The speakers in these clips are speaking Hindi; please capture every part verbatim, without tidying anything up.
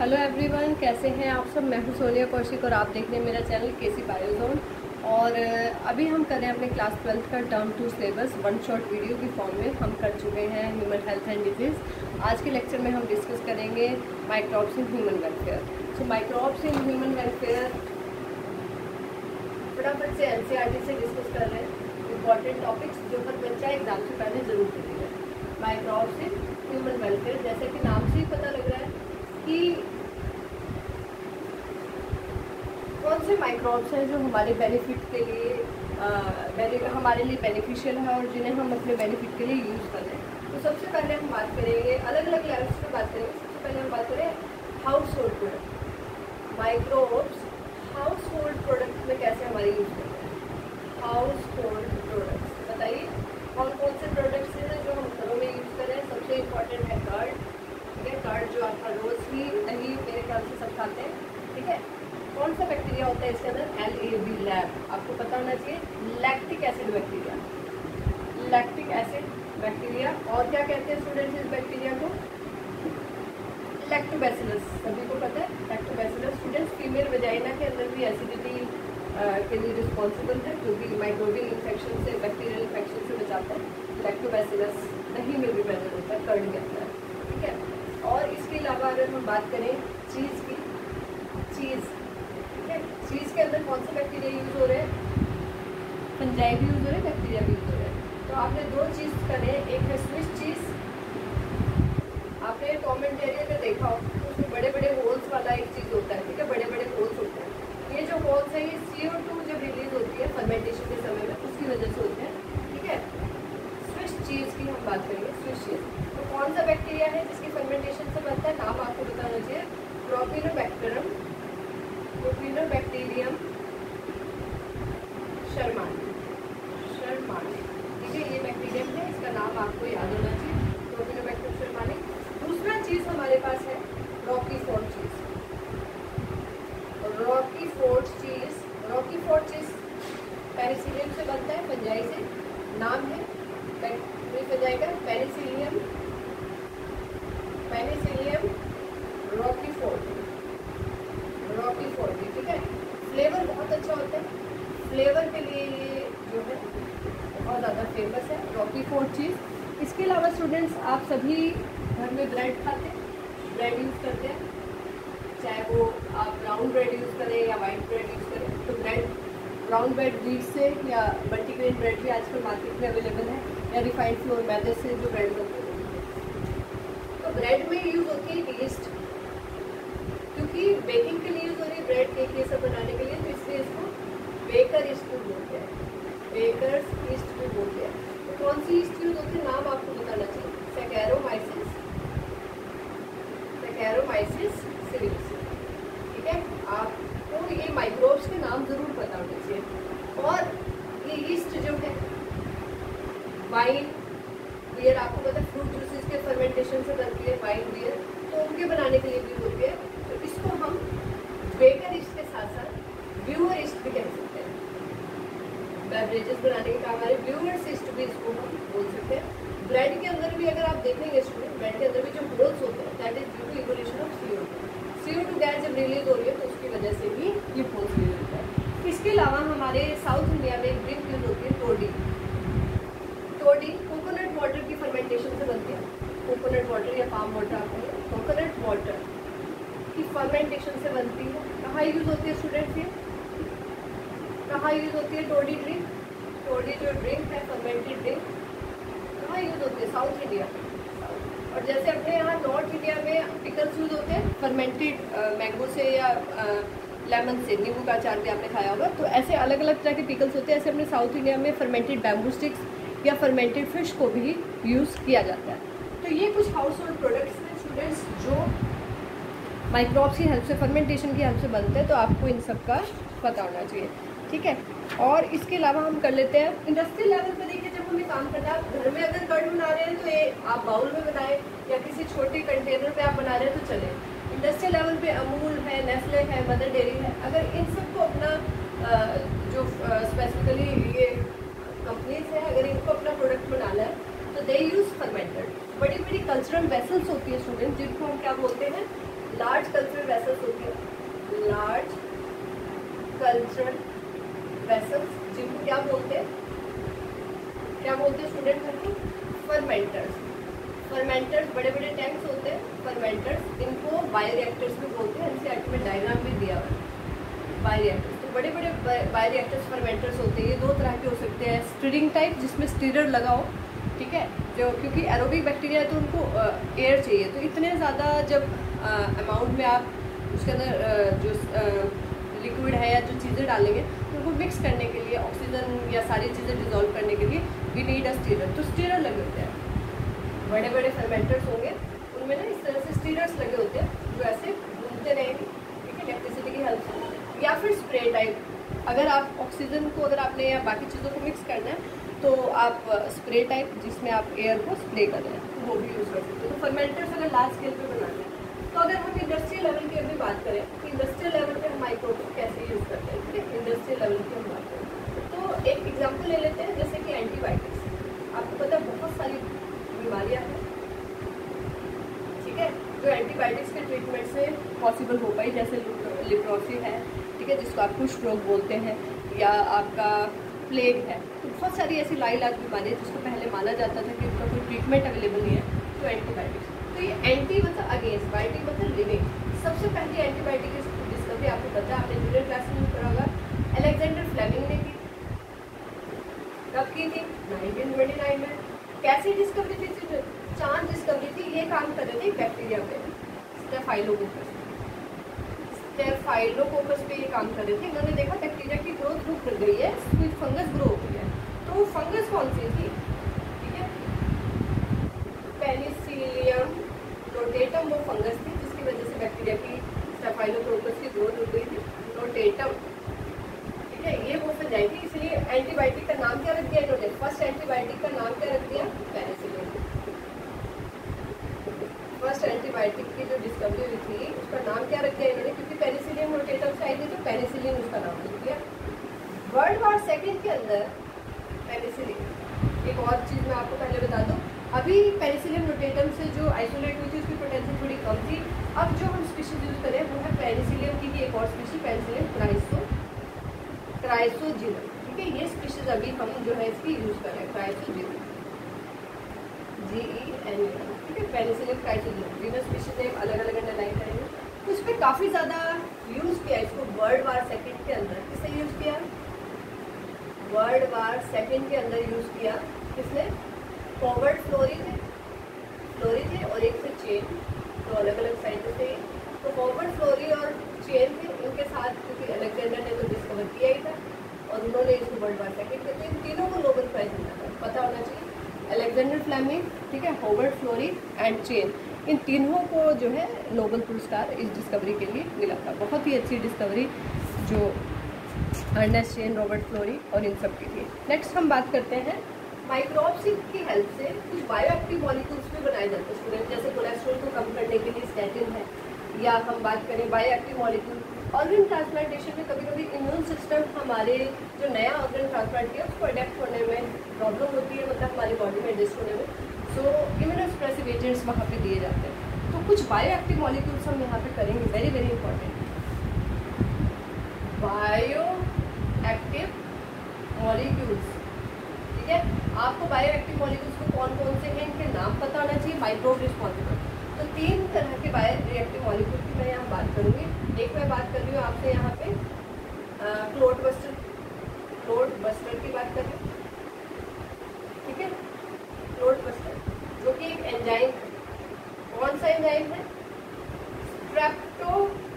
हेलो एवरीवन, कैसे हैं आप सब। मैं हूं सोनिया कौशिक और आप देख रहे हैं मेरा चैनल केसी बायोजोन। और अभी हम कर रहे हैं अपने क्लास ट्वेल्थ का term two syllabus one shot video की फॉर्म में। हम कर चुके हैं ह्यूमन हेल्थ एंड डिजीज़। आज के लेक्चर में हम डिस्कस करेंगे microbes in human welfare. So microbes in human welfare फटाफट से एनसीईआरटी से डिस्कस कर रहे हैं इंपॉर्टेंट टॉपिक्स जो हर बच्चा एग्जाम से पहले जरूर करेगा। माइक्रोब्स इन ह्यूमन वेलफेयर, जैसे कि नाम से ही पता लग रहा है कि कौन से माइक्रोब्स हैं जो हमारे बेनिफिट के लिए आ, हमारे लिए बेनिफिशियल है और जिन्हें हम अपने बेनिफिट के लिए यूज़ कर रहे हैं। तो सबसे पहले हम बात करेंगे, अलग अलग लेवल्स पे बात करेंगे। सबसे पहले हम बात करें household product. Microbes household product में कैसे हमारे यूज़ करते हैं। हाउस होल्ड प्रोडक्ट्स बताइए कौन कौन से प्रोडक्ट्स हैं जो हम घरों में यूज़ कर रहे हैं। सबसे इम्पॉर्टेंट है कर्ड। ठीक है, कर्ड जो आप हर रोज़ ही दही मेरे ख्याल से सब खाते हैं। ठीक है, कौन सा बैक्टीरिया होता है इसके अंदर, एल ए बी लैब, आपको पता होना चाहिए। Lactic acid bacteria, lactic acid bacteria. और क्या कहते हैं स्टूडेंट्स इस बैक्टीरिया को, लैक्टोबैसिलस, सभी को पता है लैक्टोबैसिलस। स्टूडेंट्स फीमेल वेजाइना के अंदर भी एसिडिटी के लिए रिस्पॉन्सिबल है, जो कि माइक्रोबियल इन्फेक्शन से, बैक्टीरियल इन्फेक्शन से बचाता है। लैक्टोबैसिलस दही में भी प्रेजेंट होता है, कर्ड के अंदर। ठीक है, और इसके अलावा अगर हम बात करें चीज़ की, चीज़ चीज़ के अंदर कौन से बैक्टीरिया यूज़ हो रहे हैं, फंजाई भी यूज़ हो रहे हैं, बैक्टीरिया भी यूज़ हो रहे हैं। तो आपने दो चीज़ करे, एक है स्विस चीज़। आपने टॉम एंड जेरी अगर देखा हो तो उसमें बड़े बड़े होल्स वाला एक चीज़ होता है। ठीक है, बड़े बड़े होल्स होते हैं। ये जो होल्स है ये सी ओ टू जब रिलीज होती है फर्मेंटेशन के समय में, उसकी वजह से होते हैं। ठीक है, स्विस चीज़ की हम बात करेंगे। स्विस चीज़ तो कौन सा बैक्टीरिया है जिसकी फर्मेंटेशन से बनता है, नाम आपको बताना चाहिए। प्रोपिनोबैक्टीरियम, प्रोपिनोबैक्टीरियम शर्मानी, शर्मानी। ठीक है, ये बैक्टीरियम है, इसका नाम आपको याद होना चाहिए, प्रोपिनोबैक्टीरियम शर्मानी। दूसरा चीज़ हमारे पास है रॉकीफोर्ड चीज़। रॉकीफोर्ड चीज़, रॉकीफोर्ड चीज़ पेनिसिलियम से बनता है, फंजाई से। नाम है फंजाई का पेनिसिलियम, पेनिसिलियम रॉकीफोर्ड, रॉकीफोर्ड। ठीक है, फ्लेवर बहुत अच्छा होता है, फ्लेवर के लिए ये जो है बहुत ज़्यादा फेमस है रॉकीफोर्ड चीज़। इसके अलावा स्टूडेंट्स आप सभी घर में ब्रेड खाते हैं, ब्रेड यूज़ करते हैं, चाहे वो आप ब्राउन ब्रेड यूज़ करें या वाइट ब्रेड यूज़ करें। तो ब्रेड, ब्राउन ब्रेड व्हीट से या मल्टीग्रेन ब्रेड भी आजकल मार्केट में अवेलेबल है, या रिफाइंड फ्लोर मैदे से जो ब्रेड बनते हैं। तो ब्रेड में यूज़ होती है ईस्ट, क्योंकि बेकिंग के लिए यूज़ हो रही है ब्रेड, केक ये सब बनाने के लिए, तो इसलिए इसको बेकर ईस्ट भी बोलते हैं, बेकर्स ईस्ट भी बोलते हैं। तो कौन सी ईस्ट यूज़ होती है, नाम आपको बताना चाहिए। Saccharomyces, saccharomyces cerevisiae. ठीक है, आपको ये माइक्रोब्स के नाम ज़रूर पता होने चाहिए। और ये ईस्ट जो है वाइन बियर, आपको पता है फ्रूट जूसेस के फर्मेंटेशन से बनती है वाइन बियर, तो उनके बनाने के लिए भी होती है। तो इसको हम बेकर ईस्ट के साथ साथ ब्यूअर ईस्ट भी कह सकते हैं। बेवरेजेस बनाने के काम आ रहे ब्यूअर्स ईस्ट भी इसको हम बोल सकते हैं। ब्रेड के अंदर भी अगर आप देखेंगे स्टूडेंट, ब्रेड के अंदर भी जो होल्स होते हैं that is due to evolution of C O two. C O two gas जब रिलीज हो रही है तो उसकी वजह से भी ये होल्स रिलीज होता है। इसके अलावा हमारे साउथ इंडिया में एक ड्रिंक यूज होती है टोडी। टोडी कोकोनट वाटर की फर्मेंटेशन से बनती है। कोकोनट वाटर या पाम वाटर, आपको कोकोनट वाटर की फर्मेंटेशन से बनती है। कहाँ यूज़ होती है स्टूडेंट्स, ये कहाँ यूज़ होती है टोडी ड्रिंक। टोडी जो ड्रिंक है फर्मेंटेड ड्रिंक कहाँ यूज़ होती है, साउथ इंडिया। और जैसे अपने यहाँ नॉर्थ इंडिया में पिकल्स यूज़ होते हैं फर्मेंटेड मैंगो से या लेमन से, नींबू का अचार भी आपने खाया होगा। तो ऐसे अलग अलग तरह के पिकल्स होते हैं। ऐसे अपने साउथ इंडिया में फर्मेंटेड बैम्बू स्टिक्स या फर्मेंटेड फिश को भी यूज़ किया जाता है। तो ये कुछ हाउस होल्ड प्रोडक्ट्स हैं स्टूडेंट्स जो माइक्रोब्स की हेल्प से, फर्मेंटेशन की हेल्प से बनते हैं। तो आपको इन सब का पता होना चाहिए। ठीक है, और इसके अलावा हम कर लेते हैं इंडस्ट्रियल लेवल पे। देखिए, जब हमें काम करना है, आप घर में अगर कर्ड बना रहे हैं तो ये आप बाउल में बनाएं या किसी छोटे कंटेनर पे आप बना रहे हैं तो चले। इंडस्ट्रियल लेवल पे अमूल है, नेस्ले है, मदर डेयरी है, अगर इन सबको अपना जो स्पेसिफिकली ये कंपनीज है, अगर इनको अपना प्रोडक्ट बनाना है तो दे यूज़ फर्मेंटेड। बड़ी बड़ी कल्चरल वेसल्स होती है स्टूडेंट, जिनको हम क्या बोलते हैं, लार्ज कल्चरल वेसल्स होती है, लार्ज कल्चरल वेसल्स, जिनको क्या बोलते हैं, क्या बोलते हैं स्टूडेंट घर को? फर्मेंटर्स। फर्मेंटर्स बड़े बड़े टैंक्स होते हैं, फर्मेंटर्स, इनको बायोरिएक्टर्स भी बोलते हैं। एनसीईआरटी में डायग्राम भी दिया हुआ है बायोरिएक्टर्स। तो बड़े बड़े बायोरिएक्टर्स फर्मेंटर्स होते हैं। ये दो तरह के हो सकते हैं, स्टीरिंग टाइप जिसमें स्टीरर लगा हो, ठीक है, जो क्योंकि एरोबिक बैक्टीरिया है तो उनको एयर चाहिए, तो इतने ज़्यादा जब अमाउंट में आप उसके अंदर आ, जो लिक्विड है या जो चीज़ें डालेंगे तो उनको मिक्स करने के लिए, ऑक्सीजन या सारी चीज़ें डिजोल्व करने के लिए वी नीड अ स्टीरर। तो स्टीरर लगे होते हैं, बड़े बड़े फर्मेंटर्स होंगे, उनमें ना इस तरह से स्टीरर्स लगे होते हैं जो ऐसे घूमते रहेंगे, ठीक है, इलेक्ट्रिसिटी की हेल्प से। या फिर स्प्रे टाइप, अगर आप ऑक्सीजन को अगर आपने या बाकी चीज़ों को मिक्स करना है तो आप स्प्रे टाइप जिसमें आप एयर को स्प्रे कर रहे हैं तो वो भी यूज़ कर सकते हैं। तो फर्मेंटर्स अगर लार्ज स्केल पे बनाना है, तो अगर हम इंडस्ट्रियल लेवल की अभी बात करें तो इंडस्ट्रियल लेवल पे हम माइक्रोब को कैसे यूज़ करते हैं, ठीक है, इंडस्ट्रियल लेवल की हम बात करें तो एक एग्जाम्पल ले लेते हैं, जैसे कि एंटीबायोटिक्स। आपको पता है बहुत सारी बीमारियाँ हैं, ठीक है, जो एंटीबायोटिक्स के ट्रीटमेंट से पॉसिबल हो पाई, जैसे लिप्रोसी है, ठीक है, जिसको आप कुष्ठ रोग बोलते हैं, या आपका प्लेग है। तो बहुत सारी ऐसी लाइलाज बीमारियाँ जिसको पहले माना जाता था कि उनका कोई ट्रीटमेंट अवेलेबल नहीं है, तो एंटीबायोटिक्स। तो ये एंटी मतलब अगेंस्ट, बायोटिक मतलब लिविंग। सबसे पहली एंटीबायोटिक की डिस्कवरी आपको पता है, आपने जूनियर क्लास में पढ़ा होगा, अलेक्जेंडर फ्लेमिंग ने की। कब की थी? नाइनटीन ट्वेंटी नाइन में। कैसी डिस्कवरी थी? चांद डिस्कवरी थी। ये काम कर रहे थे बैक्टीरिया पे, स्टेफाइलोकोकस स्टेफाइलोकोकस पे ये काम कर रहे थे। इन्होंने देखा बैक्टीरिया की ग्रोथ रुक कर गई है, कोई फंगस ग्रो हो गई है। तो वो फंगस कौन सी थी? ठीक है, पेनिसिलियम रोटेटम वो फंगस थी जिसकी वजह से बैक्टीरिया की स्टेफाइलोकोकस की ग्रोथ रुक गई थी, रोटेटम, ठीक है, ये वो फंजाई थी। इसलिए एंटीबायोटिक का नाम क्या रख दिया इन्होंने? फर्स्ट एंटीबायोटिक का नाम क्या रख दिया? पेनिसिलियम। फर्स्ट एंटीबायोटिक की जो डिस्कवरी हुई थी उसका नाम क्या रख दिया इन्होंने? क्योंकि पेनिसिलियम रोटेटम से आई थी तो पेनिसिलियम उसका नाम रख दिया। वर्ल्ड वॉर सेकेंड के अंदर पेनिसिलिन, एक और चीज़ मैं आपको पहले बता दूं, अभी पेनिसिलियम रोटेटम से जो आइसोलेट हुई थी उसकी पोटेंशियल थोड़ी कम थी। अब जो हम स्पीशीज यूज करें वो है पेनिसिलियम की ही एक और स्पीशीज, पेनिसिलियम क्राइसो क्राइसोजिनम, ठीक है, ये स्पीशीज अभी हम जो है इसकी यूज कर रहे हैं, क्राइसोजिनम, जी ई एन ए, ठीक है, penicillium chrysogenum. Genus species name अलग अलग अंडरलाइन करेंगे। तो इस पर काफ़ी ज़्यादा यूज़ किया इसको वर्ल्ड वार सेकेंड के अंदर। किसने यूज़ किया? वर्ल्ड वार सेकेंड के अंदर यूज़ किया। किसने? हॉवर्ड फ्लोरी थे, फ्लोरी थे और एक थे चेन, तो अलग अलग साइंटिस्ट थे। तो हॉवर्ड फ्लोरी और चेन थे, इनके साथ क्योंकि अलेक्जेंडर ने तो डिस्कवर किया ही था और उन्होंने इसको वर्ल्ड वार सेकेंड के, तो इन तीनों को नोबेल प्राइज मिला था, पता होना चाहिए। अलेक्जेंडर फ्लेमिंग, ठीक है, हॉवर्ड फ्लोरी एंड चेन, इन तीनों को जो है नोबेल पुरस्कार इस डिस्कवरी के लिए मिला था। बहुत ही अच्छी डिस्कवरी जो अर्नेस्ट चेन, रॉबर्ट फ्लोरी और इन सब की थी। नेक्स्ट हम बात करते हैं माइक्रोब्स की हेल्प से कुछ बायोएक्टिव मॉलिक्यूल्स भी बनाए जाते हैं स्टूडेंट, जैसे कोलेस्ट्रॉल को कम करने के लिए स्टैटिन है, या हम बात करें बायोएक्टिव मॉलिक्यूल। ऑर्गन ट्रांसप्लांटेशन में कभी कभी इम्यून सिस्टम हमारे जो नया ऑर्गन ट्रांसप्लांट किया उसको अडेप्ट होने में प्रॉब्लम होती है, मतलब हमारी बॉडी में एडजस्ट होने में, सो इम्यूनोसप्रेसिव एजेंट्स वहाँ पे दिए जाते हैं। तो कुछ बायोएक्टिव मॉलिक्यूल्स हम यहाँ पे करेंगे, very very important. Bioactive molecules, ठीक है, आपको बायोएक्टिव मॉलिक्यूल्स को कौन कौन से हैं इनके नाम पता होना चाहिए। माइक्रोब रिस्पॉन्सिबल, तो तीन तरह के बायो रिएक्टिव मॉलिक्यूल की मैं यहाँ बात करूँगी। एक मैं बात कर रही हूँ आपसे यहाँ पे क्लोट बस्टर, क्लोट बस्टर की बात कर रही हूँ, ठीक है, क्लोट बस्टर जो कि एक एंजाइम है। कौन सा एंजाइम है? स्ट्रेप्टो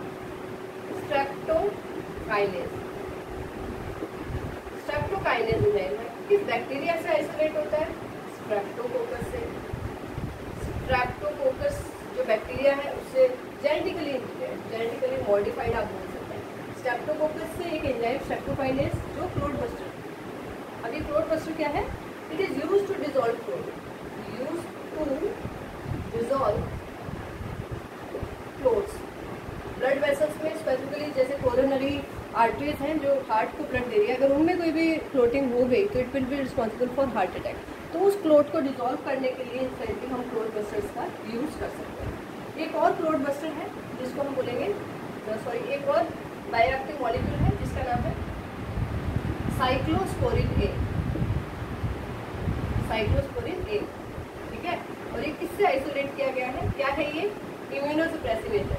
स्ट्रेप्टोकाइनेज, स्ट्रेप्टोकाइनेज एंजाइम है। किस बैक्टीरिया से आइसोलेट होता है? स्ट्रेप्टोकोकस से। स्ट्रेप्टोकोकस जो बैक्टीरिया है उससे जेनेटिकली जेनेटिकली मॉडिफाइड आप बोल सकते हैं। स्ट्रेप्टोकोकस से एक एंजाइम स्ट्रेप्टोकाइनेज जो क्लोट बस्टर। अभी क्लोट बस्टर क्या है? It is used to dissolve clot, used to dissolve clots. Blood vessels में स्पेसिफिकली जैसे कोरोनरी आर्टरीज हैं जो हार्ट को ब्लड दे रही है, अगर उनमें कोई भी क्लोटिंग हो गई तो it will be responsible for heart attack. तो उस क्लोट को डिसॉल्व करने के लिए हम क्लोट बस्टर्स का यूज़ कर सकते हैं। एक और क्लोड बस्टर है जिसको हम बोलेंगे, सॉरी एक और बायोएक्टिव मॉलिक्यूल है जिसका नाम है साइक्लोस्पोरिन ए, साइक्लोस्पोरिन ए, ठीक है। और ये किससे आइसोलेट किया गया है, क्या है ये, इम्यूनोसप्रेसिव एजेंट,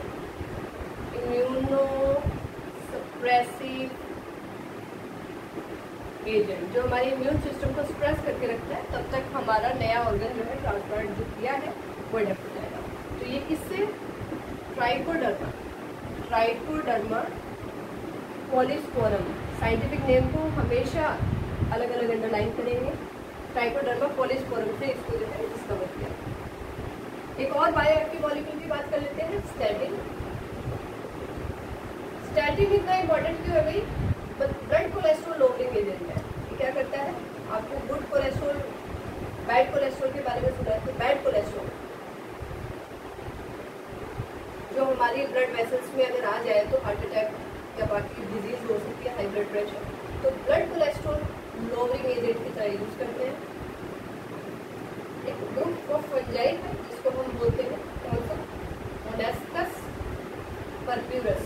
इम्यूनोसप्रेसिव एजेंट जो हमारे इम्यून सिस्टम को सप्रेस करके रखता है, तब तक हमारा नया ऑर्गन जो है ट्रांसप्लांट जो किया है वो डेवलप हो जाएगा। तो ये किससे, trichoderma, trichoderma polysporum, scientific name को हमेशा अलग अलग अंडरलाइन करेंगे, ट्राइकोडर्मा पॉलीस्पोरम से इसको जो है डिस्कवर किया। एक और बायोएक्टिव मॉलिक्यूल की बात कर लेते हैं, स्टैटिन। स्टैटिन इतना इंपॉर्टेंट क्यों है भाई, ब्लड कोलेस्ट्रॉल लोअरिंग एजेंट है। ये क्या करता है, आपको गुड कोलेस्ट्रॉल बैड कोलेस्ट्रॉल के बारे में सुना है, तो बैड कोलेस्ट्रॉल जो हमारी ब्लड वेसल्स में अगर आ जाए तो हार्ट अटैक या बाकी डिजीज हो सकती है, हाई ब्लड प्रेशर, तो ब्लड कोलेस्ट्रॉल लोअरिंग एजेंट की तरह यूज करते हैं। एक ग्रुप ऑफ फंजाई है जिसको हम बोलते हैं कौन सा, मोनास्कस परप्यूरस,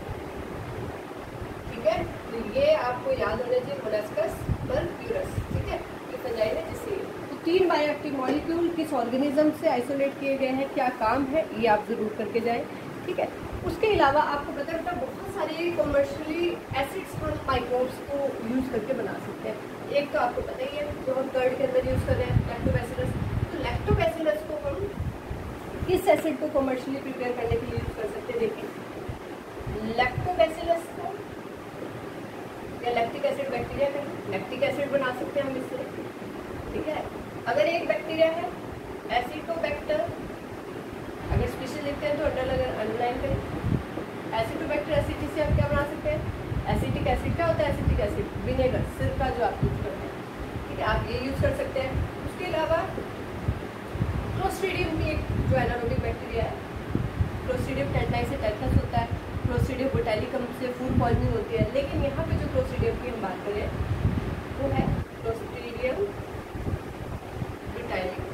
ठीक है। तो ये आपको याद होना चाहिए, मोनास्कस परप्यूरस, ठीक है, ये फंजाई है जिससे। तो तीन बायोएक्टिव मॉलिक्यूल किस ऑर्गेनिज्म से आइसोलेट किए गए हैं, क्या काम है, ये आप जरूर करके जाएं, ठीक है। उसके अलावा आपको पता है बेटा बहुत सारे कमर्शियली एसिड्स हम माइक्रोब्स को यूज करके बना सकते हैं। एक तो आपको पता ही है जो हम कर्ड के अंदर यूज कर रहे हैं, लैक्टोबैसिलस। तो लैक्टोबैसिलस को हम किस एसिड को कमर्शियली प्रिपेयर करने के लिए यूज कर सकते हैं, देखिए लैक्टोबैसिलस को या लैक्टिक एसिड बैक्टीरिया का लैक्टिक एसिड बना सकते हैं हम इससे, ठीक है। अगर एक बैक्टीरिया है एसिटोबैक्टर, अगर स्पीशीज लिखते हैं तो अंडरलाइन करें, एसिटोबैक्टर एसिटी से हम क्या बना सकते हैं, एसिटिक एसिड, क्या होता है एसिटिक एसिड, विनेगर, सिरका जो आप यूज करते हैं, ठीक है, आप ये यूज कर सकते हैं। उसके अलावा क्लोस्ट्रीडियम भी एक जो एनारोबिक बैक्टीरिया है, क्लोस्ट्रीडियम टेंटाई से टेटनस होता है, क्लोस्ट्रीडियम बोटैलिकम से फूड पॉइजनिंग होती है, लेकिन यहाँ पे जो क्लोस्ट्रीडियम की हम बात करें वो है क्लोस्ट्रीडियम ब्यूटाइलिकम,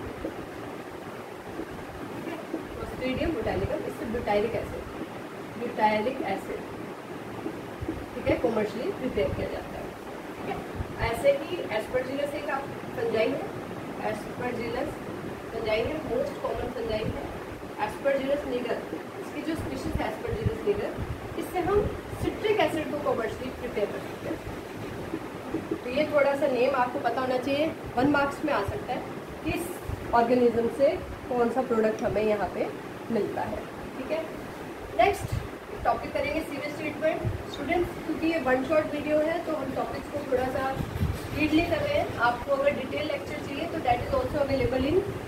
क्लोस्ट्रीडियम ब्यूटाइलिकम, इससे ब्यूटाइलिक एसिड, ब्यूटाइलिक एसिड, ठीक है, कमर्शियली प्रिपेयर किया जाता है, ठीक है। ऐसे ही एस्परजिलस एक आप फंजाई है, एस्परजिलस फंजाई है, मोस्ट कॉमन फंजाई है एस्परजिलस निगर। इसकी जो स्पीशीज है एस्परजिलस निगर, इससे हम सिट्रिक एसिड को कमर्शियली प्रिपेयर कर सकते हैं। तो ये थोड़ा सा नेम आपको पता होना चाहिए, वन मार्क्स में आ सकता है, किस ऑर्गेनिज्म से कौन सा प्रोडक्ट हमें यहाँ पे मिलता है, ठीक है। नेक्स्ट टॉपिक करेंगे सीवेज ट्रीटमेंट। स्टूडेंट्स क्योंकि ये वन शॉट वीडियो है तो हम टॉपिक्स को थोड़ा सा स्पीडली कर रहे हैं। आपको अगर डिटेल लेक्चर चाहिए तो that is also available in